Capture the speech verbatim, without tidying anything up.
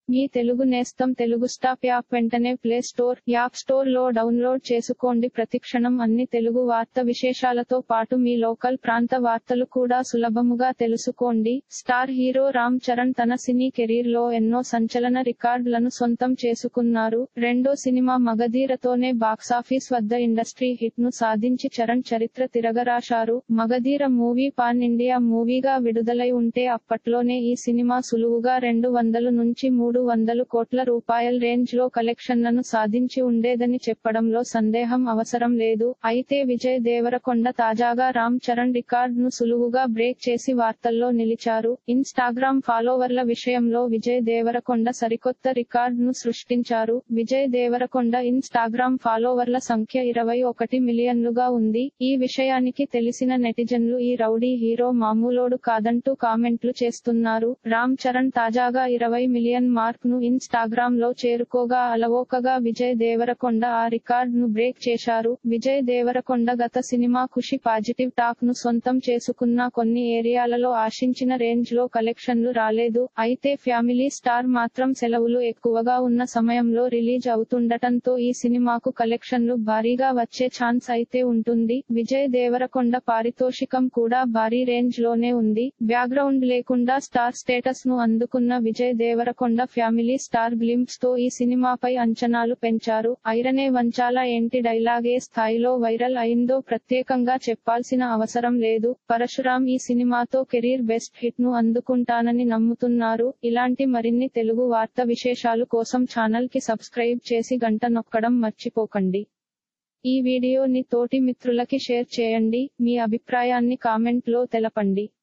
మీ తెలుగు నేస్తం Telugu stop app వెంటనే play store, app store లో డౌన్లోడ్ చేసుకోండి. ప్రతిక్షణం అన్ని తెలుగు వార్త విశేషాలతో పాటు మీ లోకల్ ప్రాంత వార్తలు కూడా సులభముగా తెలుసుకోండి. స్టార్ హీరో రామ్ చరణ్ తన సినీ కెరీర్ లో ఎన్నో సంచలన రికార్డులను సొంతం చేసుకున్నారు. రెండో సినిమా మగధీరతోనే బాక్సాఫీస్ వద్ద ఇండస్ట్రీ హిట్ ను సాధించి చరణ్ చరిత్ర తిరగరాశారు. మగధీర మూవీ పాన్ ఇండియా మూవీగా విడుదలై ఉంటే అప్పట్లోనే ఈ సినిమా సులువుగా రెండు వందలు నుంచి మూడు వందలు కోట్ల రూపాయల రేంజ్ లో కలెక్షన్లను సాధించి ఉండేదని చెప్పడంలో సందేహం అవసరం లేదు. అయితే విజయ్ దేవరకొండ తాజాగా రామ్ చరణ్ రికార్డ్ ను సులువుగా బ్రేక్ చేసి వార్తల్లో నిలిచారు. ఇన్స్టాగ్రామ్ ఫాలోవర్ల విషయంలో విజయ్ దేవరకొండ సరికొత్త రికార్డ్ ను సృష్టించారు. విజయ్ దేవరకొండ ఇన్స్టాగ్రామ్ ఫాలోవర్ల సంఖ్య ఇరవై ఒకటి మిలియన్లుగా ఉంది. ఈ విషయానికి తెలిసిన నెటిజన్లు ఈ రౌడీ హీరో మామూలోడు కాదంటూ కామెంట్లు చేస్తున్నారు. రామ్ చరణ్ తాజాగా ఇరవై మిలియన్ మార్క్ ను ఇన్స్టాగ్రామ్ లో చేరుకోగా అలవోకగా విజయ్ దేవరకొండ ఆ రికార్డ్ ను బ్రేక్ చేశారు. విజయ్ దేవరకొండ గత సినిమా ఖుషి పాజిటివ్ టాక్ ను సొంతం చేసుకున్న కొన్ని ఏరియాలలో ఆశించిన రేంజ్ లో కలెక్షన్లు రాలేదు. అయితే ఫ్యామిలీ స్టార్ మాత్రం సెలవులు ఎక్కువగా ఉన్న సమయంలో రిలీజ్ అవుతుండటంతో ఈ సినిమాకు కలెక్షన్లు భారీగా వచ్చే ఛాన్స్ అయితే ఉంటుంది. విజయ్ దేవరకొండ పారితోషికం కూడా భారీ రేంజ్ లోనే ఉంది. బ్యాక్గ్రౌండ్ లేకుండా స్టార్ స్టేటస్ ను అందుకున్న Vijay Deverakonda family star glimpse తో ఈ సినిమాపై అంచనాలు పెంచారు. ఐరనే వంచాలా ఏంటి డైలాగే స్థాయిలో వైరల్ అయిందో ప్రత్యేకంగా చెప్పాల్సిన అవసరం లేదు. పరశురామ్ ఈ సినిమాతో కెరీర్ బెస్ట్ హిట్ ను అందుకుంటానని నమ్ముతున్నారు. ఇలాంటి మరిన్ని తెలుగు వార్త విశేషాలు కోసం ఛానల్ కి సబ్స్క్రైబ్ చేసి గంట నొక్కడం మర్చిపోకండి. ఈ వీడియోని తోటి మిత్రులకి షేర్ చేయండి. మీ అభిప్రాయాన్ని కామెంట్ లో తెలపండి.